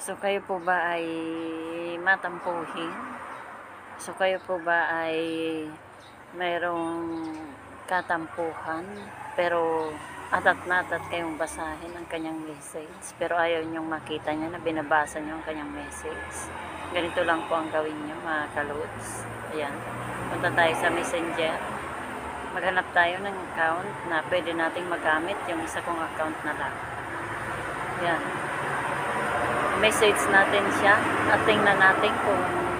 So, kayo po ba ay matampuhin? So, kayo po ba ay mayroong katampuhan? Pero atat na atat kayong basahin ang kanyang message. Pero ayaw niyong makita niya na binabasa niyo ang kanyang message. Ganito lang po ang gawin niyo, mga kalods. Ayan. Punta tayo sa Messenger. Maghanap tayo ng account na pwede nating magamit, yung isa kong account na lang. Ayan. Message natin siya at tingnan natin kung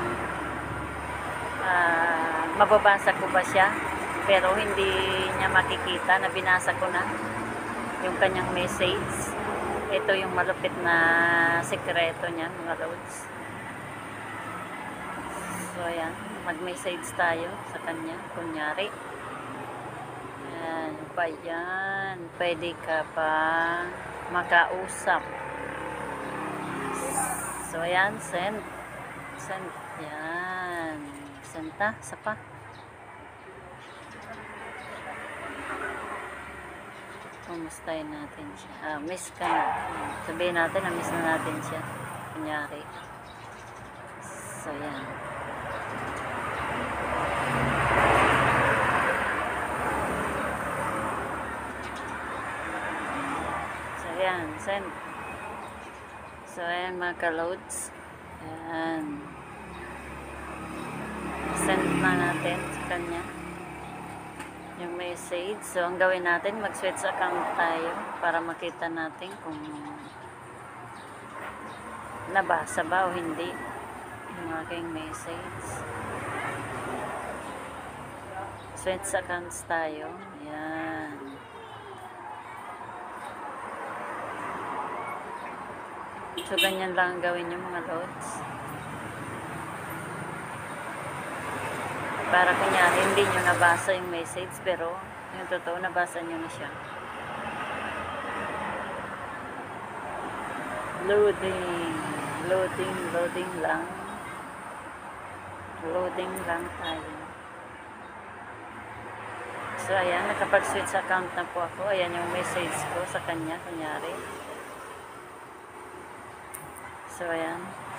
mababasa ko ba siya, pero hindi niya makikita na binasa ko na yung kanyang message. Ito yung malupit na sekreto niya, mga lods. So ayan, mag-message tayo sa kanya, kunyari. Ayan, pa yan, pwede ka pa makausap. So ayan, send, yan, send ta, isa pa. Kumustahin natin siya. Miss ka na. Sabihin natin na miss na natin siya. Kunyari. So, yan. So, yan. Send. So, ayan mga kaloads. Ayan. Send na natin sa kanya yung message. So, ang gawin natin, mag-switch account tayo para makita natin kung nabasa ba o hindi yung aking message. Switch accounts tayo. Ayan. So, ganyan lang ang gawin yung mga loads. Para kunyari, hindi nyo nabasa yung message, pero yung totoo, nabasa nyo na siya. Loading. Loading lang. Loading lang tayo. So, ayan, nakapag-switch account na po ako. Ayan yung message ko sa kanya, kunyari. So, ayan.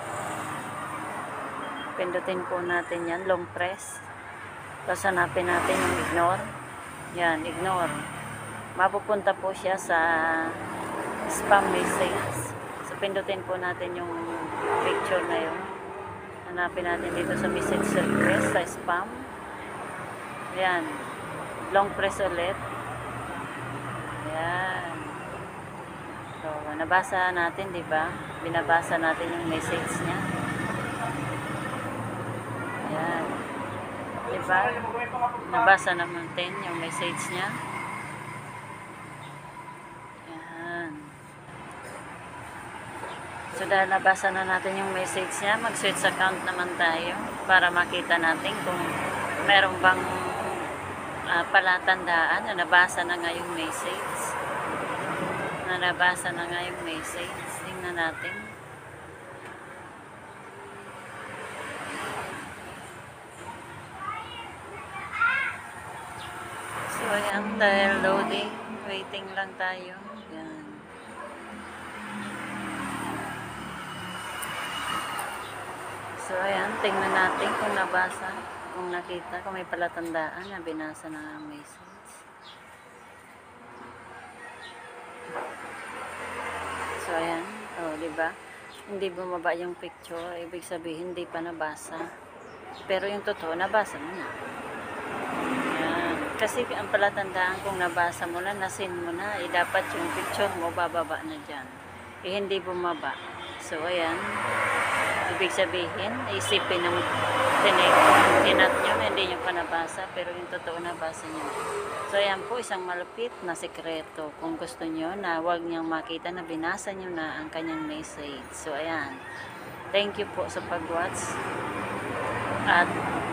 Pindutin po natin yan, long press. Tapos hanapin natin yung ignore. Yan, ignore. Mapupunta po siya sa spam message. So, pindutin po natin yung picture na yun. Hanapin natin dito sa message request, sa spam. Yan. Long press ulit. Yan. So, nabasa natin, di ba? Binabasa natin yung message niya. Yan. Diba? Nabasa naman din yung message niya. Yan. So, dahil nabasa na natin yung message niya, mag-switch account naman tayo para makita natin kung meron bang palatandaan na nabasa na nga yung message. Na nabasa na nga yung message. Tingnan natin. So, ayan, dahil loading, waiting lang tayo. Yan. So, ayan, tingnan natin kung nabasa, kung nakita, kung may palatandaan na binasa na ang message. So, ayan, diba? Hindi bumaba yung picture, ibig sabihin hindi pa nabasa. Pero yung totoo, nabasa mo na. Kasi ang palatandaan kung nabasa mo na, nasin mo na, dapat yung picture mo bababa na dyan. Hindi bumaba. So, ayan. Ibig sabihin, isipin ng tinat nyo na hindi nyo pa nabasa, pero yung totoo nabasa nyo. So, ayan po, isang malupit na sekreto. Kung gusto nyo na huwag niyang makita na binasa nyo na ang kanyang message. So, ayan. Thank you po sa pag-watch. At